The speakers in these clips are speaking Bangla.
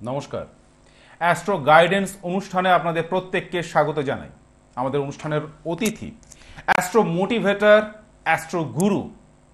নমস্কার। অ্যাস্ট্রো গাইডেন্স অনুষ্ঠানে আপনাদের প্রত্যেককে স্বাগত জানাই। আমাদের অনুষ্ঠানের অতিথি অ্যাস্ট্রো মোটিভেটর, অ্যাস্ট্রো গুরু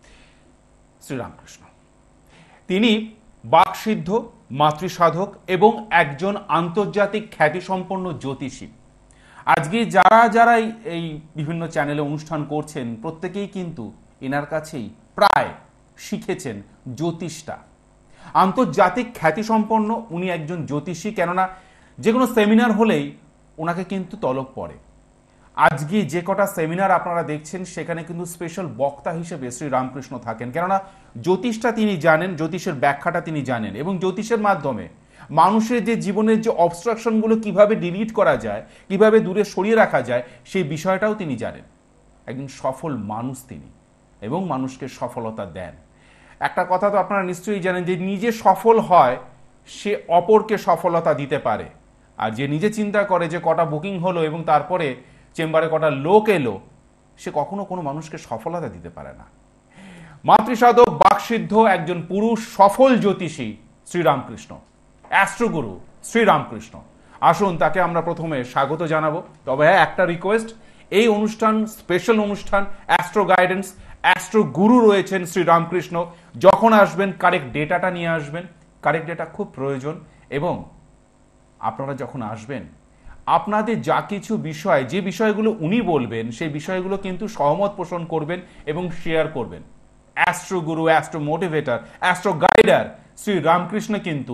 শ্রীরামকৃষ্ণ। তিনি বাকসিদ্ধ, মাতৃসাধক এবং একজন আন্তর্জাতিক খ্যাতিসম্পন্ন জ্যোতিষী। আজকে যারা যারা এই বিভিন্ন চ্যানেলে অনুষ্ঠান করছেন প্রত্যেকেই কিন্তু এনার কাছেই প্রায় শিখেছেন জ্যোতিষটা। আন্তর্জাতিক খ্যাতিসম্পন্ন উনি একজন জ্যোতিষী, কেননা যে কোনো সেমিনার হলেই ওনাকে কিন্তু তলব পড়ে। আজকে যে কটা সেমিনার আপনারা দেখছেন সেখানে কিন্তু স্পেশাল বক্তা হিসেবে শ্রী রামকৃষ্ণ থাকেন, কেননা জ্যোতিষটা তিনি জানেন, জ্যোতিষের ব্যাখ্যাটা তিনি জানেন এবং জ্যোতিষের মাধ্যমে মানুষের যে জীবনের যে অবস্ট্রাকশনগুলো কিভাবে ডিলিট করা যায়, কিভাবে দূরে সরিয়ে রাখা যায়, সেই বিষয়টাও তিনি জানেন। একজন সফল মানুষ তিনি এবং মানুষকে সফলতা দেন। একটা কথা তো আপনারা নিশ্চয়ই জানেন যে নিজে সফল হয় সে অপরকে সফলতা দিতে পারে, আর যে নিজে চিন্তা করে যে কটা বুকিং হলো এবং তারপরে চেম্বারে কটা লোক এলো, সে কখনো কোনো মানুষকে সফলতা দিতে পারে না। মাতৃসাধক, বাকসিদ্ধ, একজন পুরুষ সফল জ্যোতিষী শ্রীরামকৃষ্ণ, অ্যাস্ট্রোগুরু শ্রীরামকৃষ্ণ। আসুন তাকে আমরা প্রথমে স্বাগত জানাবো। তবে হ্যাঁ, একটা রিকোয়েস্ট, এই অনুষ্ঠান স্পেশাল অনুষ্ঠান, অ্যাস্ট্রো গাইডেন্স, অ্যাস্ট্রো গুরু রয়েছেন শ্রীরামকৃষ্ণ। যখন আসবেন কারেক্ট ডেটাটা নিয়ে আসবেন, কারেক্ট ডেটা খুব প্রয়োজন। এবং আপনারা যখন আসবেন আপনাদের যা কিছু বিষয়, যে বিষয়গুলো উনি বলবেন সেই বিষয়গুলো কিন্তু সহমত পোষণ করবেন এবং শেয়ার করবেন। Astro guru, astro motivator, astro guider Shri Ramakrishna কিন্তু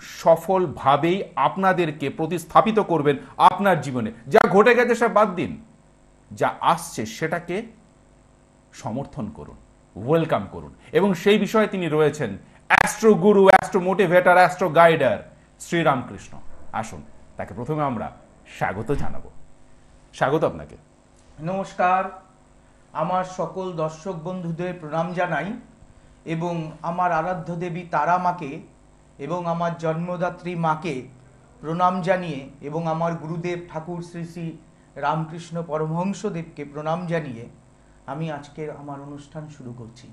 সফলভাবেই আপনাদেরকে প্রতিস্থাপিত করবেন আপনার জীবনে। যা ঘটে গেছে সব বাদ দিন, যা আসছে সেটাকে সমর্থন করুন, ওয়েলকাম করুন। এবং সেই বিষয়ে তিনি রয়েছেন astro guru, astro motivator, astro guider Sriramakrishna. আসুন তাকে প্রথমে আমরা স্বাগত জানাবো। স্বাগত আপনাকে। নমস্কার, আমার সকল দর্শক বন্ধুদের প্রণাম জানাই এবং আমার আরাধ্য দেবী তারা মাকে এবং আমার জন্মদাত্রী মাকে প্রণাম জানিয়ে এবং আমার গুরুদেব ঠাকুর শ্রী শ্রী রামকৃষ্ণ পরমহংসদেবকে প্রণাম জানিয়ে আমি আজকের আমার অনুষ্ঠান শুরু করছি।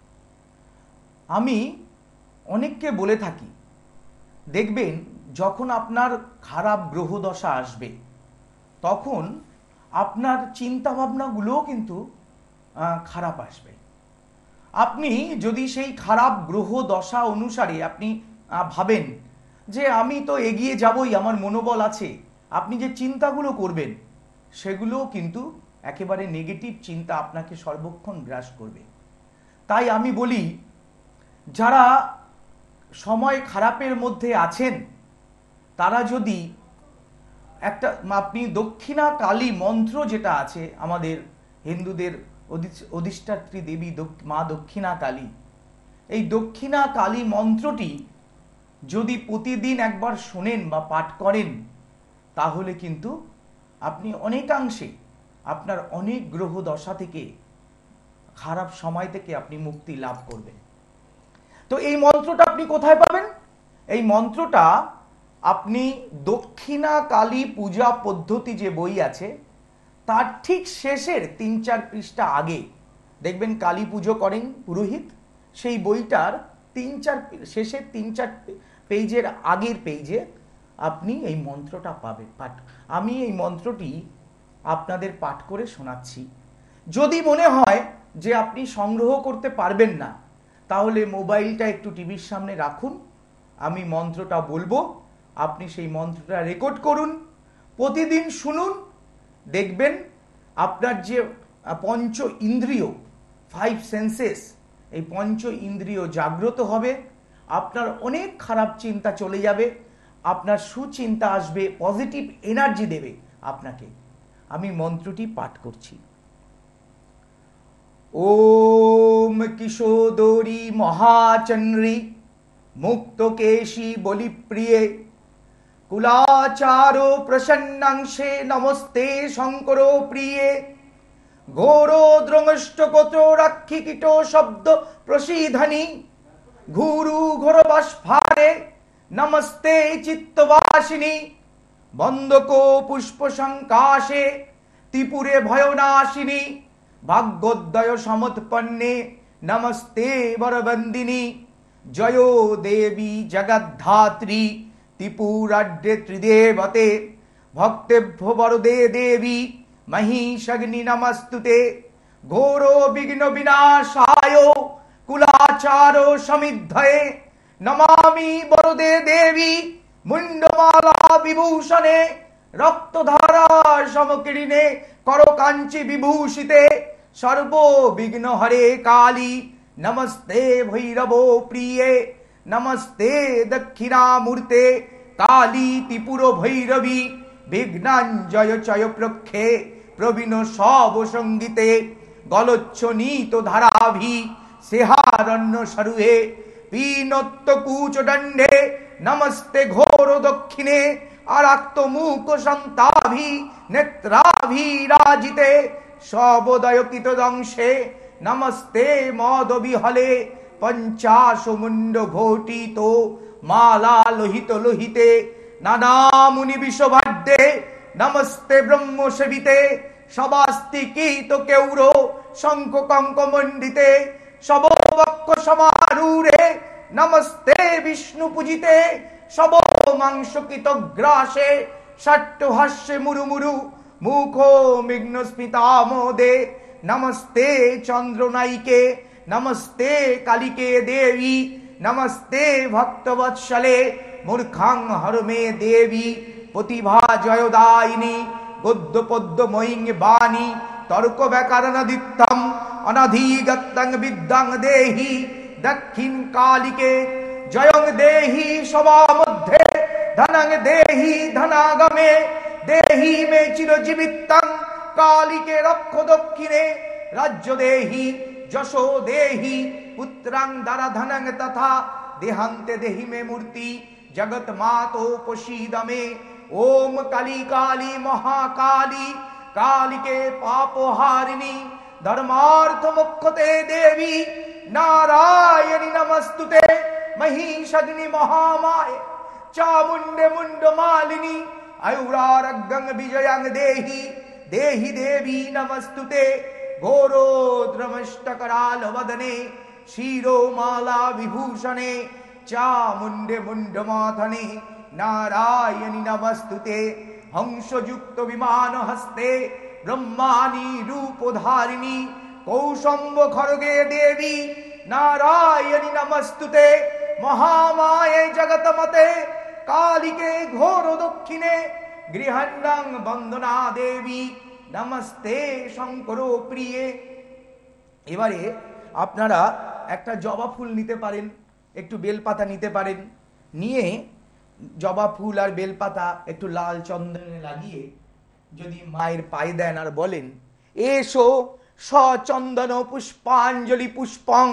আমি অনেককে বলে থাকি, দেখবেন যখন আপনার খারাপ গ্রহদশা আসবে তখন আপনার চিন্তাভাবনাগুলোও কিন্তু খারাপ আসবে। আপনি যদি সেই খারাপ গ্রহ দশা অনুসারে আপনি ভাবেন যে আমি তো এগিয়ে যাবই, আমার মনোবল আছে, আপনি যে চিন্তাগুলো করবেন সেগুলোও কিন্তু একেবারে নেগেটিভ চিন্তা আপনাকে সর্বক্ষণ গ্রাস করবে। তাই আমি বলি, যারা সময় খারাপের মধ্যে আছেন তারা যদি একটা, আপনি দক্ষিণা কালী মন্ত্র যেটা আছে আমাদের হিন্দুদের অধিষ্ঠাত্রী দেবী মা দক্ষিণা কালী, এই দক্ষিণা কালী মন্ত্রটি যদি প্রতিদিন একবার শোনেন বা পাঠ করেন তাহলে কিন্তু আপনি অনেকাংশে আপনার অনেক গ্রহ দশা থেকে, খারাপ সময় থেকে আপনি মুক্তি লাভ করবেন। তো এই মন্ত্রটা আপনি কোথায় পাবেন? এই মন্ত্রটা আপনি দক্ষিণা কালী পূজা পদ্ধতি যে বই আছে তার ঠিক শেষের 3-4 পৃষ্ঠা আগে দেখবেন কালী পুজো করেন পুরোহিত, সেই বইটার শেষের 3-4 পেজের আগের পেজে আপনি এই মন্ত্রটা পাবেন। আমি এই মন্ত্রটি আপনাদের পাঠ করে শোনাচ্ছি। যদি মনে হয় যে আপনি সংগ্রহ করতে পারবেন না তাহলে মোবাইলটা একটু টিভির সামনে রাখুন, আমি মন্ত্রটা বলবো, আপনি সেই মন্ত্রটা রেকর্ড করুন, প্রতিদিন শুনুন, দেখবেন আপনার যে পঞ্চ ইন্দ্রিয়, 5 সেন্সেস, এই পঞ্চ ইন্দ্রিয় জাগ্রত হবে, আপনার অনেক খারাপ চিন্তা চলে যাবে, আপনার সুচিন্তা আসবে, পজিটিভ এনার্জি দেবে আপনাকে। আমি মন্ত্রটি পাঠ করছি। ওম কিশোদরী মহাচন্দ্রী মুক্তকেশী বলিপ্রিয়ে কুলাচার প্রসন্নাংশে নমস্তে শঙ্কর প্রিয়ে ঘোর দ্রংষ্টকোত্র রাক্ষী কীট শব্দ প্রসিধনি ঘুরু ঘোর বাষ্পারে নমস্তে চিত্তবাসিনী বন্দক পুষ্প সংকাশে ত্রিপুরে ভয়নাশিনী ভাগ্যোদয় সমৎপন্নে নমস্তে বরবন্দিনী জয় দেবী জগদ্ধাত্রী ত্রিপুরাঢ্যে ত্রিদেবতে ভক্তেভ্য বরদে দেবী মহিষগ্নি নমস্তুতে ঘোর বিঘ্ন বিনাশায় কুলাচার সমিদ্ধয়ে নমামি বরদে দেবী মুন্ডমালা বিভূষণে রক্তধারা সমকিরিণে করকাঞ্চি বিভূষিতে সর্ববিঘ্ন হরে কালী নমস্তে ভৈরব প্রিয়ে নমস্তে দক্ষিণামূর্তে কালী ত্রিপুর ভৈরবী বিঘ্নাঞ্জয় চয় প্রক্ষে প্রবীণ সব সঙ্গীতে গলচ্ছনীত ধারাভি সেহারণ্য সরুহে পীনত্ত কুচ দণ্ডে নমস্তে ঘোর দক্ষিণে আরাক্ত মুখ সন্তাভি নেত্রাভি রাজিতে সবদয়কিত দংশে নমস্তে মদ বিহলে পঞ্চাশ মুন্ড ঘটিত মালা লোহিত লোহিতে নানামুনি বিষভাড্যে নমস্তে ব্রহ্ম সেবিতে সবাস্তিকিত কেউর শঙ্খ কঙ্ক মণ্ডিতে সববক্ষ সমারূঢ়ে নমস্তে বিষ্ণু পূজিতে সব মাংসকৃত গ্রাসে ষাট্টহাস্যে মুরুমুরু মুখ মেঘ্ন স্মিতামোদে নমস্তে চন্দ্রনায়িকে নমস্তে কালিকে দেবী নমস্তে ভক্তবৎসলে মূর্খাং হরমে দেবী প্রতিভা জয়দায়িনী গদ্য পদ্য ময়িং বাণী তর্ক ব্যাকরণদিত্যম অনধিগত্যং বিদ্যাং দেহি দক্ষিণ কালিকে জয়ং দেহি সভা মধ্যে ধনং দেহি ধনাগমে দেহি মে চিরজীবিতং কালিকে রক্ষ দক্ষিণে রাজ্য দেহি যশো দেহি পুত্রাং দ্বারা ধনং তথা দেহান্তে দেহি মে মূর্তি জগৎ মাতো প্রসীদমে ওম কালী কালী মহাকালী কালিকে পাপহারিণী ধর্মার্থ মোক্ষতে দেবী নারায়ণী নমস্তুতে মহিষগ্নি মহামায় চামুণ্ডে মুন্ড মালিনী আয়ুরারগং বিজয়ং দেহি দেহি দেবী নমস্তুতে ঘোরোদ্রমষ্টকরাল বদনে শিরোমালা বিভূষণে চামুণ্ডে মুন্ডমাথনে নারায়ণী নমস্তুতে হংসযুক্ত বিমান হস্তে ব্রহ্মাণী রূপধারিণী কৌশম্ব খড়গে দেবী নারায়ণী নমস্তুতে মহামায়ে জগতমতে কালিকে ঘোর দক্ষিণে গৃহান্ডং বন্দনা দেবী নমস্তে শঙ্কর প্রিয়ে। এবারে আপনারা একটা জবা ফুল নিতে পারেন, একটু বেলপাতা নিতে পারেন, নিয়ে জবা ফুল আর বেলপাতা একটু লাল চন্দনে লাগিয়ে যদি মায়ের পায়ে দেন আর বলেন এসো সচন্দন পুষ্পাঞ্জলি পুষ্পং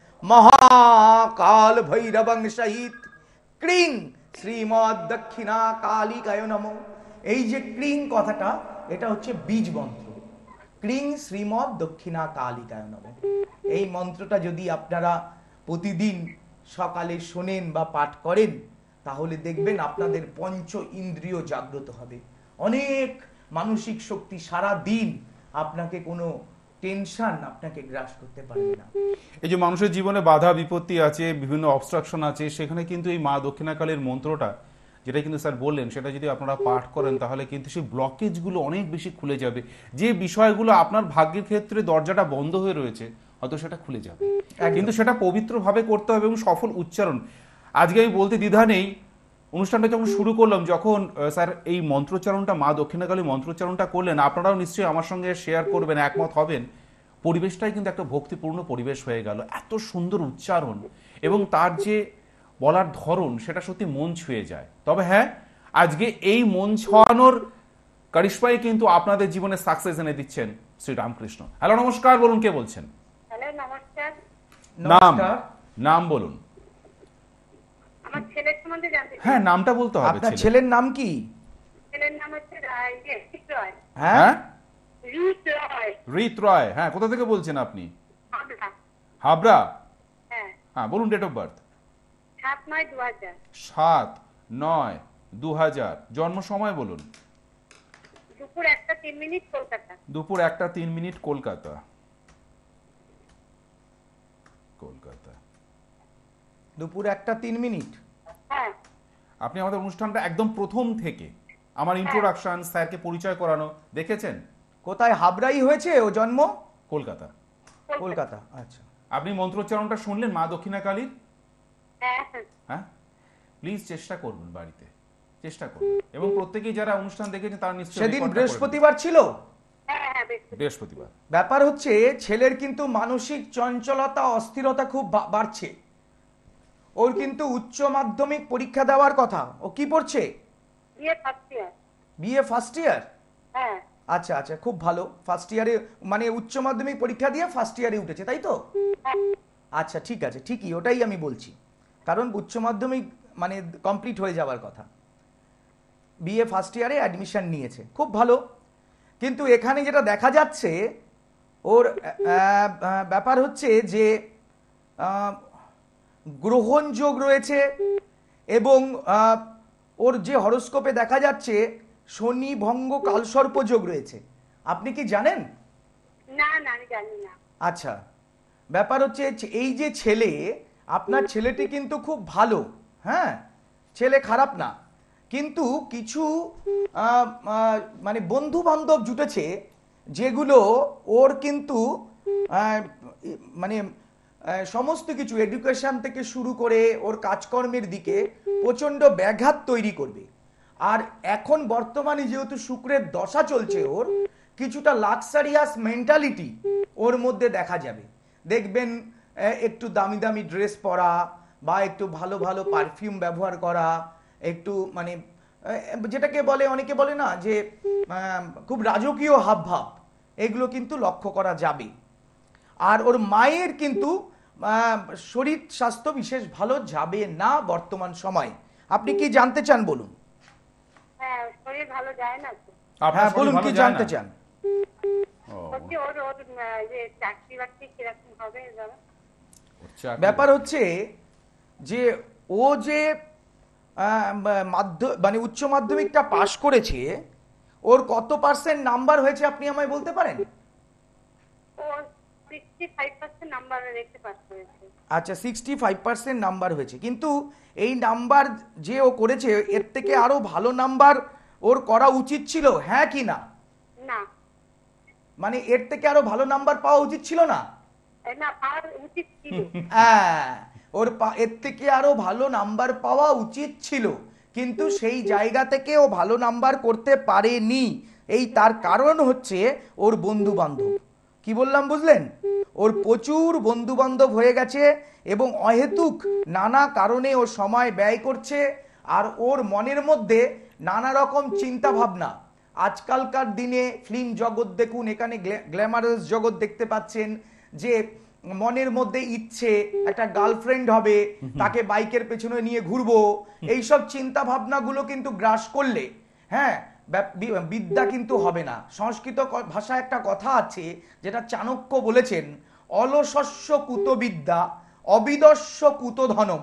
মহাকাল ভৈরবং সহিত ক্রিং শ্রীমদ দক্ষিণা কালিকায় নমঃ। এই যে ক্রিং কথাটা, এটা হচ্ছে বীজ মন্ত্র। ক্রিং শ্রীমদ দক্ষিণা কালিকায় নমঃ। এই মন্ত্রটা যদি আপনারা প্রতিদিন সকালে শোনেন বা পাঠ করেন, তাহলে দেখবেন আপনাদের পঞ্চ ইন্দ্রিয় জাগ্রত হবে। অনেক মানসিক শক্তি সারা দিন আপনাকে কোনো টেনশন আপনাকে গ্রাস করতে পারবে না। এই যে মানুষের জীবনে বাধা বিপত্তি আছে, বিভিন্ন অবস্ট্রাকশন আছে, সেখানে কিন্তু এই মা দক্ষিণাকালীর মন্ত্রটা, যেটা কিন্তু স্যার বললেন, সেটা যদি আপনারা পাঠ করেন তাহলে কিন্তু সেই ব্লকেজগুলো অনেক বেশি খুলে যাবে। যে বিষয়গুলো আপনার ভাগ্যের ক্ষেত্রে দরজাটা বন্ধ হয়ে রয়েছে, হয়তো সেটা খুলে যাবে। কিন্তু সেটা পবিত্রভাবে করতে হবে এবং সফল উচ্চারণ। আজকে আমি বলতে দ্বিধা নেই, অনুষ্ঠানটা যখন শুরু করলাম, যখন স্যার এই মন্ত্রোচ্চারণটা, মা দক্ষিণাকালী মন্ত্রোচ্চারণটা করলেন, আপনারাও নিশ্চয়ই আমার সঙ্গে শেয়ার করবেন, একমত হবেন। পরিবেশটাই কিন্তু একটা ভক্তিপূর্ণ পরিবেশ হয়ে গেল। এত সুন্দর উচ্চারণ এবং তার যে বলার ধরন, সেটা সত্যি মন ছুঁয়ে যায়। তবে হ্যাঁ, আজকে এই মন ছোঁয়ানোর কারিশমাই কিন্তু আপনাদের জীবনে সাকসেস এনে দিচ্ছেন শ্রী রামকৃষ্ণ। হ্যালো, নমস্কার, বলুন কে বলছেন? হ্যালো, নমস্কার। নাম বলুন। আমার ছেলের সম্বন্ধে জানতে চাই। হ্যাঁ, নামটা বলতে হবে। আপনার ছেলের নাম কি? ছেলের নাম হচ্ছে ঋত রয়। হ্যাঁ, ঋত রয়। ঋত রয়। হ্যাঁ, কোথা থেকে বলছেন আপনি? হাবড়া। হাবড়া। হ্যাঁ। হ্যাঁ, বলুন ডেট অফ বার্থ। 7/9/2000। 7/9/2000। জন্ম সময় বলুন। দুপুর 1:03 কলকাতা। দুপুর 1:03 কলকাতা। কলকাতা। দুপুর 1:03। হ্যাঁ। আপনি আমাদের অনুষ্ঠানটা একদম প্রথম থেকে আমার ইন্ট্রোডাকশন, স্যারকে পরিচয় করানো দেখেছেন? কোথায় হাবড়াই হয়েছে ও জন্ম? কলকাতা। কলকাতা, আচ্ছা। আপনি মন্ত্রোচ্চারণটা শুনলেন মা দক্ষিণা কালীর? হ্যাঁ হ্যাঁ, প্লিজ চেষ্টা করবেন বাড়িতে, চেষ্টা করুন। এবং প্রত্যেকেই যারা অনুষ্ঠান দেখেছেন তারা নিশ্চয়ই সেদিন রেকর্ডটা করে বৃহস্পতিবার ছিল। হ্যাঁ নেবেন। বৃহস্পতিবার। ব্যাপার হচ্ছে ছেলের কিন্তু মানসিক চঞ্চলতা, অস্থিরতা খুব বাড়ছে। ওর কিন্তু উচ্চ মাধ্যমিক পরীক্ষা দেওয়ার কথা। ও কি পড়ছে? BA first year. BA first year? হ্যাঁ আচ্ছা আচ্ছা, খুব ভালো। ফার্স্ট ইয়ারে মানে উচ্চ মাধ্যমিক পরীক্ষা দিয়ে ফার্স্ট ইয়ারে উঠেছে, তাই তো? হ্যাঁ আচ্ছা, ঠিক আছে, ঠিকই, ওটাই আমি বলছি। কারণ উচ্চ মাধ্যমিক মানে কমপ্লিট হয়ে যাওয়ার কথা। বিএ ফার্স্ট ইয়ারে অ্যাডমিশন নিয়েছে, খুব ভালো। কিন্তু এখানে যেটা দেখা যাচ্ছে ওর ব্যাপার হচ্ছে যে গ্রহণ যোগ রয়েছে এবং ওর যে হরোস্কোপে দেখা যাচ্ছে শনি ভঙ্গ কালসর্প যোগ রয়েছে। আপনি কি জানেন? না না আমি জানি না। আচ্ছা, ব্যাপার হচ্ছে এই যে ছেলে, আপনার ছেলেটি কিন্তু খুব ভালো, হ্যাঁ, ছেলে খারাপ না, কিন্তু কিছু মানে বন্ধু বান্ধব জুটেছে যেগুলো ওর কিন্তু মানে সমস্ত কিছু এডুকেশন থেকে শুরু করে ওর কাজকর্মের দিকে প্রচন্ড ব্যাঘাত তৈরি করবে। আর এখন বর্তমানে যেহেতু শুক্রের দশা চলছে, ওর কিছুটা লাক্সারিয়াস মেন্টালিটি ওর মধ্যে দেখা যাবে। দেখবেন একটু দামি দামি ড্রেস পরা বা একটু ভালো ভালো পারফিউম ব্যবহার করা, একটু মানে যেটাকে বলে, অনেকে বলে না যে খুব রাজকীয় হাবভাব, এগুলো কিন্তু লক্ষ্য করা যাবে। আর ওর মায়ের কিন্তু শরীর স্বাস্থ্য বিশেষ ভালো যাবে না বর্তমান সময়। আপনি কি জানতে চান বলুন? হ্যাঁ শরীর ভালো যায় না তো। আপনার হ্যাঁ শরীর বলুন, ভালো কি যায় জানতে না? চান? ও, বলছি ওর ওর যে চাকরি বাকরি কিরকম হবে দাদা? ওর চাকরি। ব্যাপার হচ্ছে যে ও যে মানে উচ্চ মাধ্যমিকটা পাশ করেছে, ওর কত পার্সেন্ট নাম্বার হয়েছে আপনি আমায় বলতে পারেন? ও 65% নাম্বার রেখে পাস করেছে। আচ্ছা, 65% নাম্বার হয়েছে, কিন্তু এই নাম্বার যে ও করেছে এর থেকে আরো ভালো নাম্বার ওর করা উচিত ছিল, হ্যাঁ কি না? না মানে এর থেকে আরো ভালো নাম্বার পাওয়া উচিত ছিল না? না পাওয়া উচিত ছিল। হ্যাঁ, ওর এর থেকে আরো ভালো নাম্বার পাওয়া উচিত ছিল, কিন্তু সেই জায়গা থেকে ও ভালো নাম্বার করতে পারেনি। এই তার কারণ হচ্ছে ওর বন্ধু বান্ধব। কি বললাম বুঝলেন? ওর প্রচুর বন্ধু বান্ধব হয়ে গেছে এবং অহেতুক নানা কারণে ও সময় ব্যয় করছে। আর ওর মনের মধ্যে নানা রকম চিন্তা ভাবনা। আজকালকার দিনে ফিল্ম জগৎ দেখুন, এখানে গ্ল্যামারাস জগৎ দেখতে পাচ্ছেন যে মনের মধ্যে ইচ্ছে একটা গার্লফ্রেন্ড হবে, তাকে বাইকের পেছনে নিয়ে ঘুরবো, এইসব চিন্তা ভাবনাগুলো কিন্তু গ্রাস করলে, হ্যাঁ, বিদ্যা কিন্তু হবে না। সংস্কৃত ভাষায় একটা কথা আছে যেটা চাণক্য বলেছেন, অলসস্য কুত বিদ্যা, অবিদস্য কুত ধনম,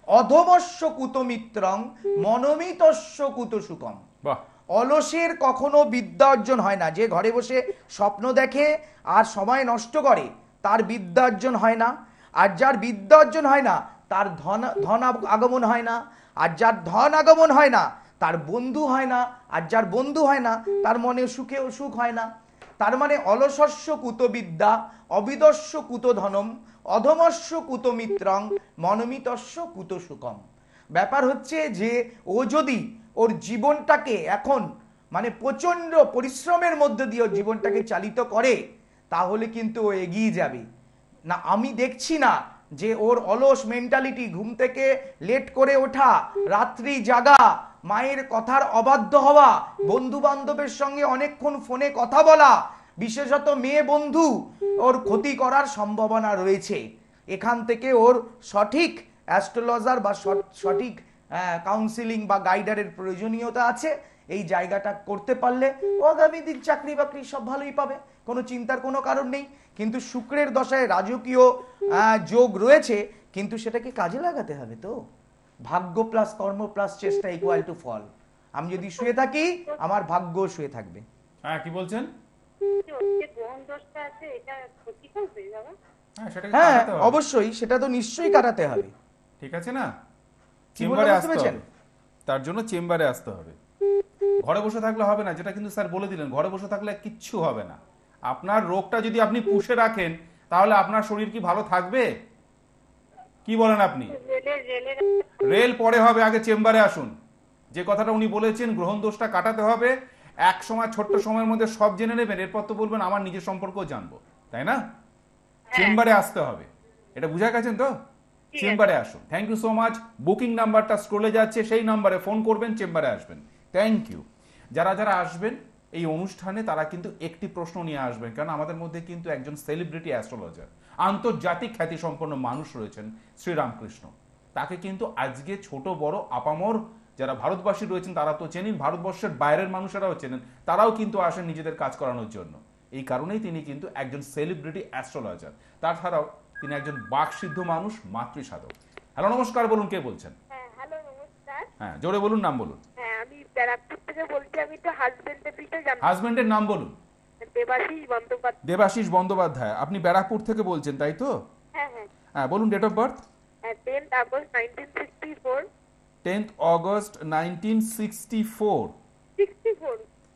অধমস্য কুত মিত্রং, মনোমিতস্য কুত সুখম। বাহ, অলসের কখনো বিদ্যা অর্জন হয় না। যে ঘরে বসে স্বপ্ন দেখে আর সময় নষ্ট করে তার বিদ্যা অর্জন হয় না। আর যার বিদ্যা অর্জন হয় না তার ধন আগমন হয় না। আর যার ধন আগমন হয় না তার বন্ধু হয় না। আর যার বন্ধু হয় না তার মনে সুখেও সুখ হয় না। তার মানে অলসস্য কুত বিদ্যা, অবিদস্য কুত ধনম, অধমস্য কুত মিত্রং, মনোমিতস্য কুত সুখম। ব্যাপার হচ্ছে যে ও যদি ওর জীবনটাকে এখন মানে প্রচন্ড পরিশ্রমের মধ্যে দিয়ে ওর জীবনটাকে চালিত করে, তাহলে কিন্তু ও এগিয়ে যাবে। না, আমি দেখছি না যে ওর অলস মেন্টালিটি, ঘুম থেকে লেট করে ওঠা, রাত্রি জাগা, মায়ের কথার অবাধ্য হওয়া, বন্ধু বান্ধবের সঙ্গে অনেকক্ষণ ফোনে কথা বলা, বিশেষত মেয়ে বন্ধু, ওর ক্ষতি করার সম্ভাবনা রয়েছে। এখান থেকে ওর সঠিক অ্যাস্ট্রোলজার বা সঠিক কাউন্সিলিং বা গাইডারের প্রয়োজনীয়তা আছে। এই জায়গাটা করতে পারলে ও আগামী দিন চাকরি বাকরি সব ভালোই পাবে, কোনো চিন্তার কোনো কারণ নেই। কিন্তু শুক্রের দশায় রাজকীয় যোগ রয়েছে, কিন্তু সেটাকে কাজে লাগাতে হবে তো। ভাগ্য প্লাস কর্ম প্লাস চেষ্টা ইকুয়াল টু ফল। আমি যদি শুয়ে থাকি আমার ভাগ্য শুয়ে থাকবে। হ্যাঁ কি বলছেন? যে গ্রহণ দোষটা আছে এটা ক্ষতি করবে দাদা? হ্যাঁ সেটাকে হ্যাঁ কাটাতে হবে। অবশ্যই, সেটা তো নিশ্চয়ই কাটাতে হবে। ঠিক আছে না? কি বলতে চেম্বারে আসতে পেরেছেন? হবে। তার জন্য চেম্বারে আসতে হবে। ঘরে বসে থাকলে হবে না, যেটা কিন্তু স্যার বলে দিলেন, ঘরে বসে থাকলে কিচ্ছু হবে না। আপনার রোগটা যদি আপনি পুষে রাখেন তাহলে আপনার শরীর কি ভালো থাকবে? কি বলেন আপনি? রেল পরে হবে, আগে চেম্বারে আসুন। যে কথাটা উনি বলেছেন, গ্রহণ দোষটা কাটাতে হবে, এক সময় ছোট্ট সময়ের মধ্যে সব জেনে নেবেন, এরপর তো বলবেন আমার নিজের সম্পর্কও জানবো, তাই না? চেম্বারে আসতে হবে, এটা বুঝা গেছেন তো? চেম্বারে আসুন। Thank you so much. Booking নাম্বারটা স্ক্রলে যাচ্ছে, সেই নাম্বারে ফোন করবেন, চেম্বারে আসবেন। Thank you. যারা যারা আসবেন এই অনুষ্ঠানে তারা কিন্তু একটি প্রশ্ন নিয়ে আসবেন, কারণ আমাদের মধ্যে কিন্তু একজন সেলিব্রিটি অ্যাস্ট্রোলজার, আন্তর্জাতিক খ্যাতিসম্পন্ন মানুষ রয়েছেন, শ্রীরামকৃষ্ণ। তাকে কিন্তু আজকে ছোট বড় আপামর যারা ভারতবাসী রয়েছেন তারা তো চেনেন, ভারতবর্ষের বাইরের মানুষেরাও চেনেন, তারাও কিন্তু আসেন নিজেদের কাজ করানোর জন্য। এই কারণেই তিনি কিন্তু একজন সেলিব্রিটি অ্যাস্ট্রোলজার। তাছাড়াও তিনি একজন বাকসিদ্ধ মানুষ, মাতৃসাধক। হ্যালো, নমস্কার, বলুন কে বলছেন? হ্যালো, নমস্কার। হ্যাঁ, জোরে বলুন, নাম বলুন। হ্যাঁ, আমি ব্যারাকপুর থেকে বলছি। আমি তো হাজবেন্ডের বিষয়ে জানতে। হাজবেন্ডের নাম বলুন। দেবাশিস বন্দ্যোপাধ্যায়। দেবাশিস বন্দ্যোপাধ্যায়। আপনি ব্যারাকপুর থেকে বলছেন, তাই তো? হ্যাঁ হ্যাঁ। হ্যাঁ, বলুন date of birth. 10th August 1964। 10th August 1964। 64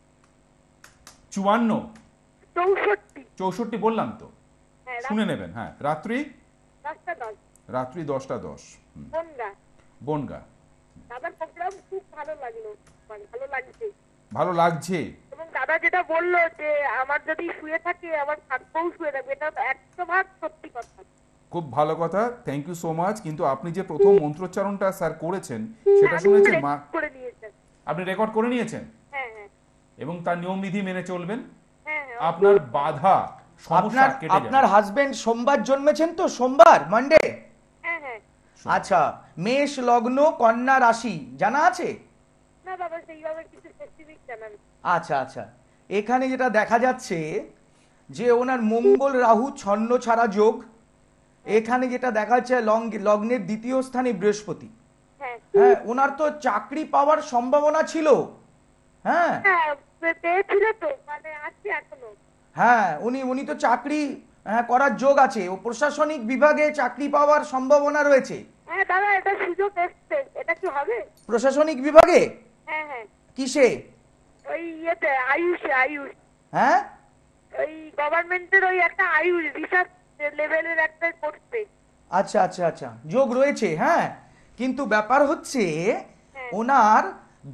54 64। 64 বললাম তো, হ্যাঁ, শুনে নেবেন। হ্যাঁ, রাত্রি 10টা 10। রাত্রি 10টা 10। বনগা। বনগা। দাদার প্রোগ্রাম খুব ভালো লাগলো, মানে ভালো লাগছে। ভালো লাগছে। এবং দাদা যেটা বললো যে আমার যদি শুয়ে থাকে আমার ভাগ্যও শুয়ে থাকবে, এটা 100% সত্যি কথা। খুব ভালো কথা, থ্যাংক ইউ সো মাচ। কিন্তু আপনি যে প্রথম মন্ত্রোচ্চারণটা স্যার করেছেন সেটা শুনেছেন মা? করে নিয়েছেন। আপনি রেকর্ড করে নিয়েছেন? হ্যাঁ হ্যাঁ এবং তার নিয়মবিধি মেনে চলবেন। হ্যাঁ হ্যাঁ। আপনার বাধা সমস্যা কেটে যাবে। আপনার হাজবেন্ড সোমবার জন্মেছেন তো? সোমবার, মানডে? হ্যাঁ হ্যাঁ। আচ্ছা, মেষ লগ্ন, কন্যা রাশি জানা আছে? না বাবা, সেইভাবে কিছু স্পেসিফিক জানা নেই। আচ্ছা আচ্ছা, এখানে যেটা দেখা যাচ্ছে যে ওনার মঙ্গল রাহু ছন্ন ছাড়া যোগ। এখানে যেটা দেখা যাচ্ছে লগ্নের দ্বিতীয় স্থানে বৃহস্পতি। হ্যাঁ হ্যাঁ, ওনার তো চাকরি পাওয়ার সম্ভাবনা ছিল। হ্যাঁ হ্যাঁ, পেয়েছিল তো, মানে আছে এখনো। হ্যাঁ, উনি উনি তো চাকরি করার যোগ আছে, ও প্রশাসনিক বিভাগে চাকরি পাওয়ার সম্ভাবনা রয়েছে। হ্যাঁ দাদা, এটা সুযোগ এসছে, এটা কি হবে? প্রশাসনিক বিভাগে? হ্যাঁ হ্যাঁ, কিসে? ওই ইয়েতে আয়ুষ। হ্যাঁ, ওই গভর্নমেন্টের ওই একটা আয়ুষ রিসার্চ লেভেলের একটা করতে। আচ্ছা আচ্ছা আচ্ছা, যোগ রয়েছে। হ্যাঁ, কিন্তু ব্যাপার হচ্ছে হ্যাঁ। ওনার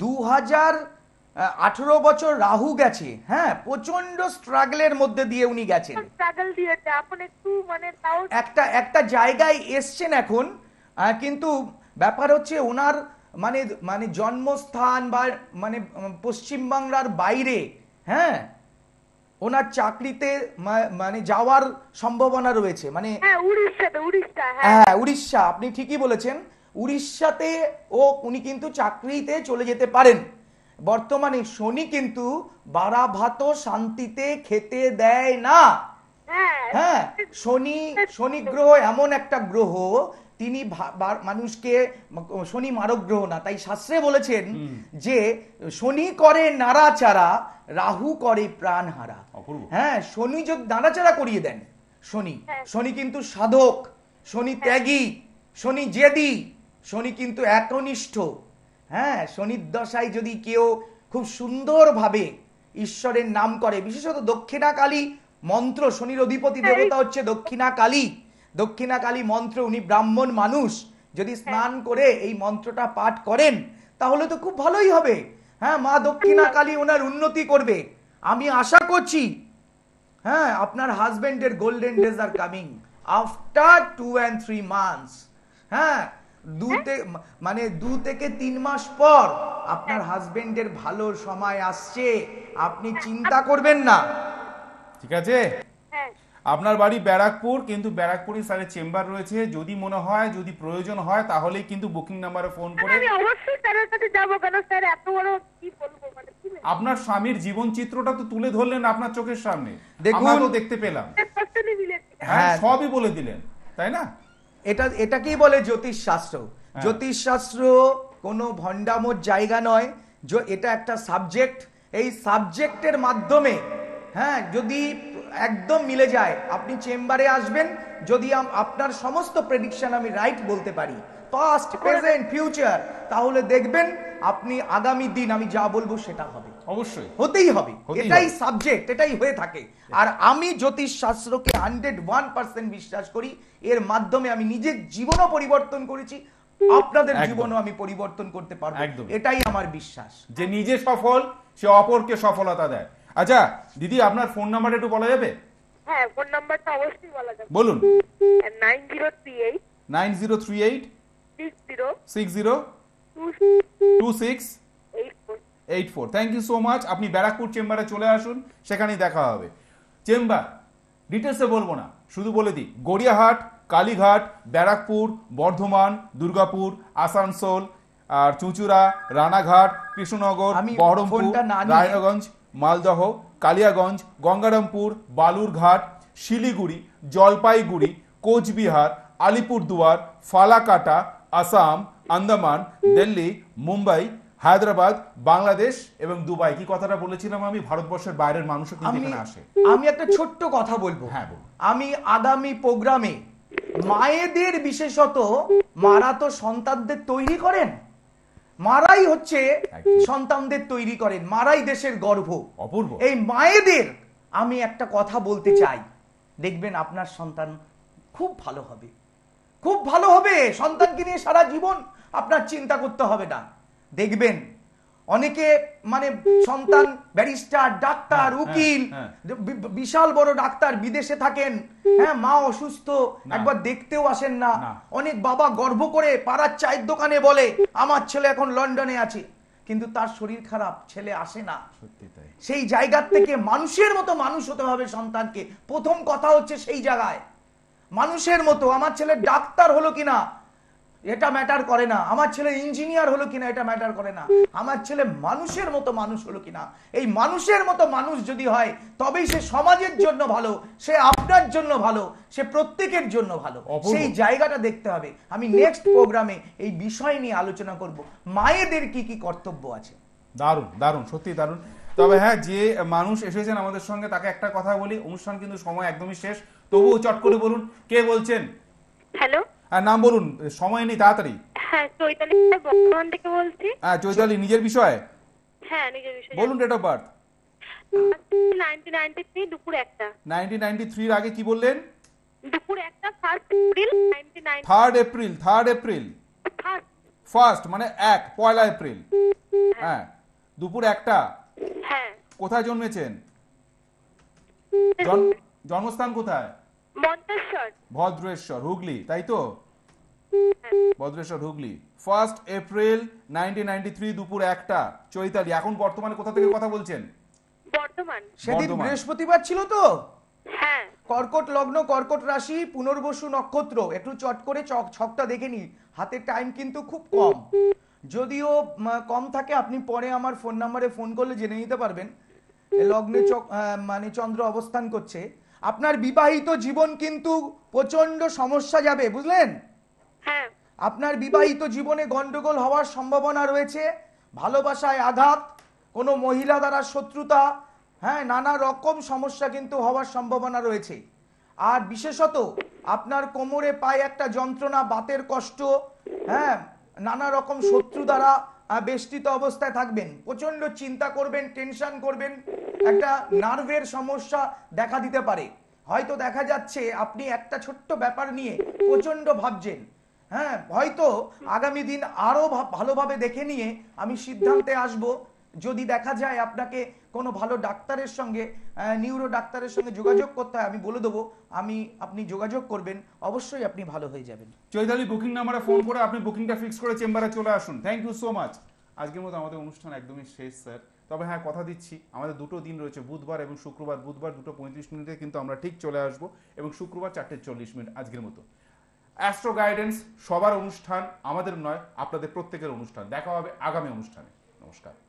2018 বছর রাহু গেছে। হ্যাঁ, প্রচন্ড স্ট্রাগলের মধ্যে দিয়ে উনি গেছেন। স্ট্রাগল দিয়েছে, এখন একটু মানে তাও একটা একটা জায়গায় এসছেন এখন। কিন্তু ব্যাপার হচ্ছে ওনার মানে মানে জন্মস্থান বা মানে পশ্চিমবাংলার বাইরে, হ্যাঁ, ওনার চাকরিতে মানে যাওয়ার সম্ভাবনা রয়েছে। মানে হ্যাঁ, উড়িষ্যা। হ্যাঁ হ্যাঁ, উড়িষ্যা, আপনি ঠিকই বলেছেন। উড়িষ্যাতে উনি কিন্তু চাকরিতে চলে যেতে পারেন। বর্তমানে শনি কিন্তু বাড়া ভাত শান্তিতে খেতে দেয় না। হ্যাঁ হ্যাঁ, শনি গ্রহ এমন একটা গ্রহ, তিনি মানুষকে, শনি মারক গ্রহ না, তাই শাস্ত্রে বলেছেন যে শনি করে নাড়াচাড়া, রাহু করে প্রাণহারা। হ্যাঁ, শনি যদি নাড়াচাড়া করিয়ে দেন, শনি কিন্তু সাধক, শনি ত্যাগী, শনি জেদি, শনি কিন্তু একনিষ্ঠ। হ্যাঁ, শনির দশায় যদি কেউ খুব সুন্দরভাবে ঈশ্বরের নাম করে, বিশেষত দক্ষিণা কালী মন্ত্র, শনির অধিপতি দেবতা হচ্ছে দক্ষিণা কালী। দক্ষিণা কালী মন্ত্র, উনি ব্রাহ্মণ মানুষ, যদি স্নান করে এই মন্ত্রটা পাঠ করেন তাহলে তো খুব ভালোই হবে। হ্যাঁ, মা দক্ষিণা কালী ওনার উন্নতি করবে, আমি আশা করছি। হ্যাঁ, আপনার হাজবেন্ডের গোল্ডেন ডেজ আর কামিং আফটার 2 and 3 months। হ্যাঁ, 2 থেকে 3 মাস পর আপনার হাজবেন্ডের ভালো সময় আসছে, আপনি চিন্তা করবেন না। ঠিক আছে? হ্যাঁ। আপনার বাড়ি ব্যারাকপুর, কিন্তু ব্যারাকপুরে স্যারের চেম্বার রয়েছে, যদি মনে হয়, যদি প্রয়োজন হয় তাহলেই কিন্তু বুকিং নাম্বারে ফোন করে। আমি অবশ্যই স্যারের কাছে যাবো, কেন স্যার এত বড় কি বলবো, মানে কি আপনার স্বামীর জীবন চিত্রটা তো তুলে ধরলেন আপনার চোখের সামনে, দেখুন, আমরা তো দেখতে পেলাম। হ্যাঁ, সবই বলে দিলেন, তাই না? এটাকেই বলে জ্যোতিষ শাস্ত্র। জ্যোতিষ শাস্ত্র কোনো ভণ্ডামোর জায়গা নয়, এটা একটা সাবজেক্ট। এই সাবজেক্টের মাধ্যমে, হ্যাঁ, যদি একদম মিলে যায়, আপনি চেম্বারে আসবেন, যদি আপনার সমস্ত প্রেডিকশন আমি রাইট বলতে পারি পাস্ট, প্রেজেন্ট, ফিউচার, তাহলে দেখবেন আপনি আগামী দিন আমি যা বলবো সেটা হবে, অবশ্যই হতেই হবে। হতেই এটাই হবে। সাবজেক্ট, এটাই হয়ে থাকে। আর আমি জ্যোতিষ শাস্ত্রকে 101% বিশ্বাস করি। এর মাধ্যমে আমি নিজের জীবনও পরিবর্তন করেছি, আপনাদের একদম। জীবনও আমি পরিবর্তন করতে পারবো, একদম। এটাই আমার বিশ্বাস। যে নিজে সফল সে অপরকে সফলতা দেয়। আচ্ছা দিদি, আপনার ফোন নাম্বারটা একটু বলা যাবে? হ্যাঁ, ফোন নাম্বারটা অবশ্যই বলা যাবে। বলুন। 9038 9038 60 2684। Thank you so much. আপনি ব্যারাকপুর চেম্বারে চলে আসুন, সেখানেই দেখা হবে। চেম্বার ডিটেলসে বলবো না, শুধু বলে দিই গড়িয়াহাট, কালীঘাট, ব্যারাকপুর, বর্ধমান, দুর্গাপুর, আসানসোল, আর চুঁচুড়া, রানাঘাট, কৃষ্ণনগর, আমি বহরমপুর, ফোনটা না নিয়ে- রায়গঞ্জ, মালদহ, কালিয়াগঞ্জ, গঙ্গারামপুর, বালুরঘাট, শিলিগুড়ি, জলপাইগুড়ি, কোচবিহার, আলিপুরদুয়ার, ফালাকাটা, আসাম, আন্দামান, দিল্লি, মুম্বাই, হায়দ্রাবাদ, বাংলাদেশ এবং দুবাই। কি কথাটা বলেছিলাম আমি, ভারতবর্ষের বাইরের মানুষও কিন্তু আমি এখানে আসে। আমি একটা ছোট্ট কথা বলবো। হ্যাঁ, বলুন। আমি আগামী প্রোগ্রামে মায়েদের, বিশেষত মারা তো সন্তানদের তৈরি করেন, মারাই হচ্ছে একদম। সন্তানদের তৈরি করেন, মারাই দেশের গর্ভ। অপূর্ব। এই মায়েদের আমি একটা কথা বলতে চাই, দেখবেন আপনার সন্তান খুব ভালো হবে, খুব ভালো হবে। সন্তানকে নিয়ে সারা জীবন আপনার চিন্তা করতে হবে না। দেখবেন অনেকে মানে সন্তান ব্যারিস্টার, ডাক্তার, হ্যাঁ, উকিল, হ্যাঁ। বিশাল বড় ডাক্তার, বিদেশে থাকেন, হ্যাঁ, মা অসুস্থ, না। একবার দেখতেও আসেন না। না। অনেক বাবা গর্ব করে পাড়ার চায়ের দোকানে বলে আমার ছেলে এখন লন্ডনে আছে, কিন্তু তার শরীর খারাপ, ছেলে আসে না। সত্যি তাই। সেই জায়গার থেকে মানুষের মতো মানুষ হতে হবে সন্তানকে। প্রথম কথা হচ্ছে সেই জায়গায় মানুষের মতো। আমার ছেলে ডাক্তার হলো কিনা এটা ম্যাটার করে না, আমার ছেলে ইঞ্জিনিয়ার হলো কিনা এটা ম্যাটার করে না, আমার ছেলে মানুষের মতো মানুষ হলো কিনা। এই মানুষের মতো মানুষ যদি হয় তবেই সে সমাজের জন্য ভালো, সে আপনার জন্য ভালো, সে প্রত্যেকের জন্য ভালো। অপূর্ব। সেই জায়গাটা দেখতে হবে। আমি নেক্সট প্রোগ্রামে এই বিষয় নিয়ে আলোচনা করব, মায়েদের কি কি কর্তব্য আছে। দারুণ দারুণ, সত্যি দারুণ। তবে হ্যাঁ, যে মানুষ এসেছেন আমাদের সঙ্গে তাকে একটা কথা বলি, অনুষ্ঠান কিন্তু সময় একদমই শেষ, তবুও চট করে বলুন কে বলছেন, হ্যালো, আর নাম বলুন, সময় নেই, তাড়াতাড়ি। হ্যাঁ, চৈতালি বর্ধমান থেকে বলছি। হ্যাঁ চৈতালি, নিজের বিষয় হ্যাঁ, নিজের বিষয় বলুন। ডেট অফ বার্থ 1993 দুপুর 1টা। 1993 আগে কি বললেন? দুপুর 1টা, 1 এপ্রিল 1990। 3 এপ্রিল। 3 এপ্রিল ফার্স্ট মানে 1 পয়লা এপ্রিল। হ্যাঁ, দুপুর 1টা। হ্যাঁ, কোথায় জন্মেছেন? জন্মস্থান কোথায়? মন্তেশ্বর। ভদ্রেশ্বর, হুগলি, তাই তো? ভদ্রেশ্বর, হুগলি। 1 এপ্রিল 1993 দুপুর 1টা। চৈতালি, এখন বর্তমানে কোথা থেকে কথা বলছেন? বর্ধমান। সেদিন বর্ধমান। বৃহস্পতিবার ছিল তো, হ্যাঁ, কর্কট লগ্ন, কর্কট রাশি, পুনর্বসু নক্ষত্র। একটু চট করে ছকটা দেখে নিন, হাতে টাইম কিন্তু খুব কম। যদিও কম থাকে, আপনি পরে আমার ফোন নাম্বারে ফোন করলে জেনে নিতে পারবেন লগ্নে মানে চন্দ্র অবস্থান করছে। আপনার বিবাহিত জীবন কিন্তু প্রচন্ড সমস্যা যাবে, বুঝলেন? হ্যাঁ, আপনার বিবাহিত জীবনে গন্ডগোল হওয়ার সম্ভাবনা রয়েছে, ভালোবাসায় আঘাত, কোনো মহিলা দ্বারা শত্রুতা, হ্যাঁ, নানা রকম সমস্যা কিন্তু হওয়ার সম্ভাবনা রয়েছে। আর বিশেষত আপনার কোমরে পায়ে একটা যন্ত্রণা, বাতের কষ্ট, হ্যাঁ, নানা রকম শত্রু দ্বারা বেষ্টিত অবস্থায় থাকবেন, প্রচন্ড চিন্তা করবেন, টেনশন করবেন, একটা নার্ভের সমস্যা দেখা দিতে পারে। হয়তো দেখা যাচ্ছে আপনি একটা ছোট্ট ব্যাপার নিয়ে প্রচন্ড ভাবছেন, হ্যাঁ, হয়তো আগামী দিন আরো ভালোভাবে দেখে নিয়ে আমি সিদ্ধান্তে আসব। যদি দেখা যায় আপনাকে কোনো ভালো ডাক্তারের সঙ্গে, নিউরো ডাক্তারের সঙ্গে যোগাযোগ করতে হয়, আমি বলে দেবো, আপনি যোগাযোগ করবেন, অবশ্যই আপনি ভালো হয়ে যাবেন। চৈতালি, বুকিং নাম্বারে ফোন করে আপনি বুকিংটা ফিক্স করে চেম্বারে চলে আসুন। Thank you so much. আজকের মতো আমাদের অনুষ্ঠান একদমই শেষ স্যার। তবে হ্যাঁ, কথা দিচ্ছি আমাদের দুটো দিন রয়েছে, বুধবার এবং শুক্রবার। বুধবার 2:35 কিন্তু আমরা ঠিক চলে আসবো, এবং শুক্রবার 4:40 আজকের মতো। অ্যাস্ট্রো গাইডেন্স সবার অনুষ্ঠান, আমাদের নয়, আপনাদের প্রত্যেকের অনুষ্ঠান। দেখা হবে আগামী অনুষ্ঠানে। নমস্কার।